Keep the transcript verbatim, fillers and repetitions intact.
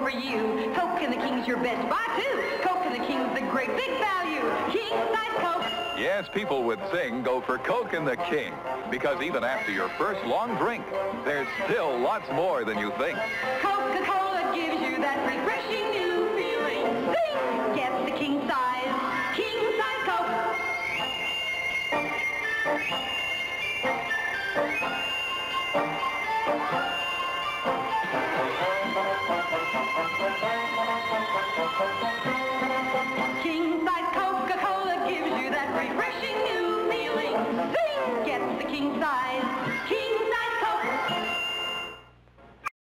for you. Coke and the King's your best buy, too. Coke and the King's the great big value. King-size Coke. Yes, people would sing go for Coke and the King, because even after your first long drink, there's still lots more than you think. Coca-Cola gives you that refreshing new feeling. Sing! Get the king-size, king-size Coke. King-size Coca-Cola gives you that refreshing new feeling. Sing! Get the king-size, king